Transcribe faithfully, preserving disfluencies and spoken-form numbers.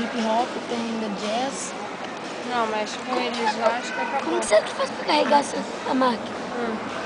hip hop, tem da jazz. Não, mas com eles lá acho que acabou. Como que você faz pra carregar essa, a máquina? Hum.